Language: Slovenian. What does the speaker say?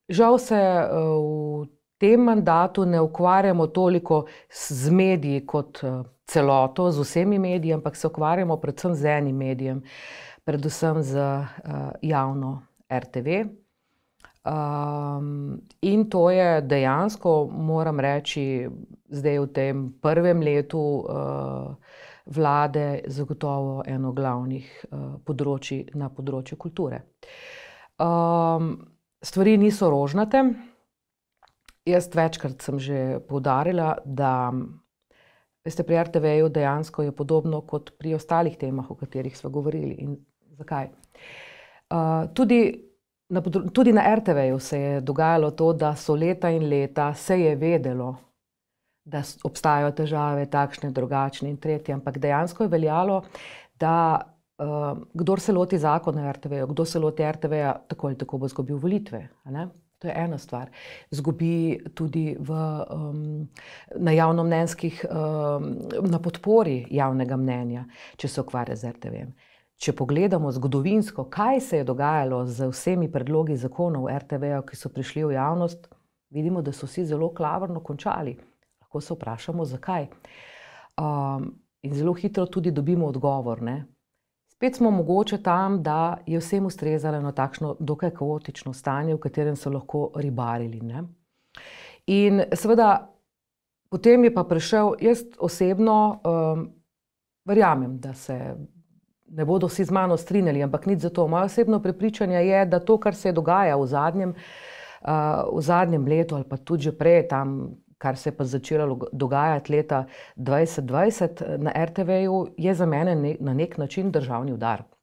Žal se v tem mandatu ne ukvarjamo toliko z mediji kot celoto, z vsemi mediji, ampak se ukvarjamo predvsem z enim medijem, predvsem z javno RTV. In to je dejansko, moram reči, zdaj v tem prvem letu vlade zagotovo eno glavnih področij na področju kulture. Stvari niso rožnate. Jaz večkrat sem že poudarila, da veste, pri RTV-ju dejansko je podobno kot pri ostalih temah, o katerih sva govorili. In zakaj? Tudi na RTV-ju se je dogajalo to, da so leta in leta se je vedelo, da obstajajo težave, takšne, drugačne in tretje, ampak dejansko je veljalo, da kdor se loti zakona o RTV-ju, kdo se loti RTV-ja, tako ali tako bo izgubil volitve. To je ena stvar. Izgubi tudi na javnomnenjskih, na podpori javnega mnenja, če se ukvarja z RTV-jem. Če pogledamo zgodovinsko, kaj se je dogajalo z vsemi predlogi zakonov RTV-ja, ki so prišli v javnost, vidimo, da so vsi zelo klavrno končali. Lahko se vprašamo, zakaj. In zelo hitro tudi dobimo odgovor, ne. Spet smo mogoče tam, da je vsem ustrezalo eno takšno dokaj kaotično stanje, v katerem so lahko ribarili, ne. In seveda, potem je pa prišel, jaz osebno verjamem, da se ne bodo vsi z mano strinjali, ampak nič za to. Moje osebno prepričanje je, da to, kar se dogaja v zadnjem letu ali pa tudi že prej, tam, kar se je pa začelo dogajati leta 2020 na RTV-ju, je za mene na nek način državni udar.